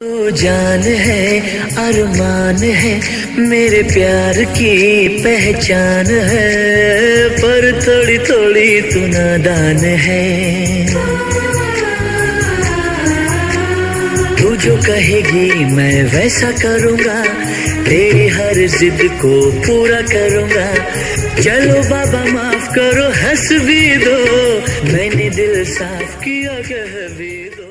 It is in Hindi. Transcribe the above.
तू जान है अरमान है मेरे प्यार की पहचान है, पर थोड़ी थोड़ी तू नादान है। तू जो कहेगी मैं वैसा करूँगा, तेरी हर जिद को पूरा करूँगा। चलो बाबा माफ करो हंस भी दो, मैंने दिल साफ किया कह भी दो।